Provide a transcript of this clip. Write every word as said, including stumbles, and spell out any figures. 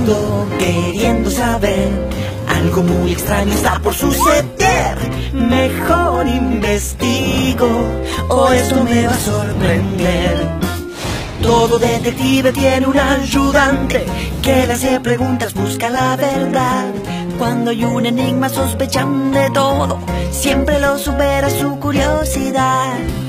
mundo queriendo saber. Algo muy extraño está por suceder. Mejor investigo o esto me va a sorprender. Todo detective tiene un ayudante que le hace preguntas, busca la verdad. Cuando hay un enigma sospechan de todo, siempre lo supera su curiosidad.